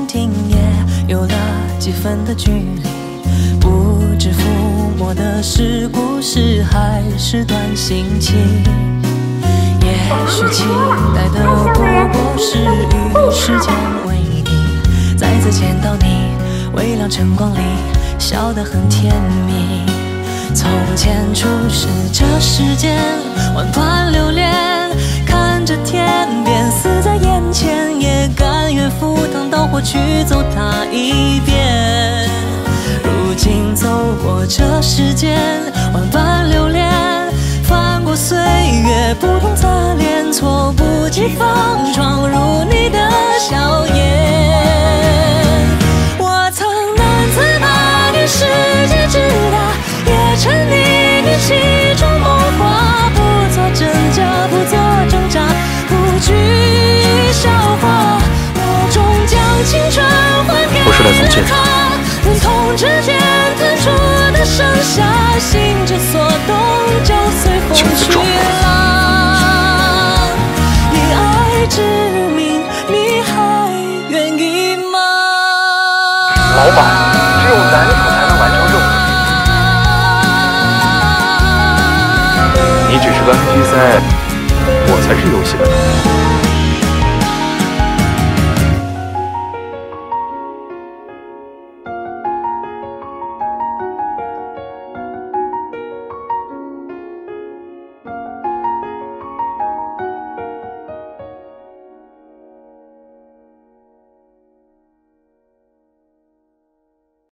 停也有了几分的距离，不知抚摸的是故事还是段心情。也许期待的不过是与时间为敌，再次见到你，微亮晨光里笑得很甜蜜。从前初识这世间，万般留恋，看着天边死在眼前，也甘愿赴汤蹈火去走它一遍。如今走过这世间，万般留恋，翻过岁月不同侧脸，猝不及防闯入你的笑颜。我曾难自拔，给世界之大，也沉溺于其中梦话，不做真假，不做挣扎，不惧笑话，我终将青春还给了他。忍痛之间弹出的盛夏，心之所动，就随风去浪。以爱之名，你还愿意吗？ 老板，只有男主才能完成任务。你只是个 NPC，我才是游戏的主。